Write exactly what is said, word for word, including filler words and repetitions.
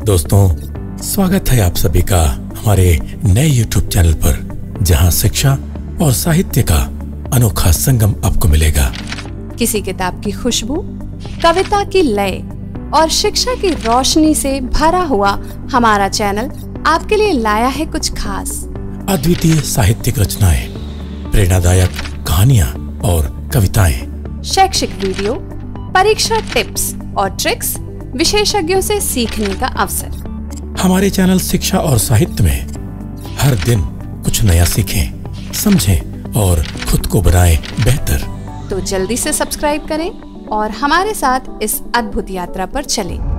दोस्तों, स्वागत है आप सभी का हमारे नए यूट्यूब चैनल पर, जहां शिक्षा और साहित्य का अनोखा संगम आपको मिलेगा। किसी किताब की खुशबू, कविता की लय और शिक्षा की रोशनी से भरा हुआ हमारा चैनल आपके लिए लाया है कुछ खास। अद्वितीय साहित्यिक रचनाएं, प्रेरणादायक कहानियां और कविताएं, शैक्षिक वीडियो, परीक्षा टिप्स और ट्रिक्स, विशेषज्ञों से सीखने का अवसर। हमारे चैनल शिक्षा और साहित्य में हर दिन कुछ नया सीखें, समझें और खुद को बनाएं बेहतर। तो जल्दी से सब्सक्राइब करें और हमारे साथ इस अद्भुत यात्रा पर चलें।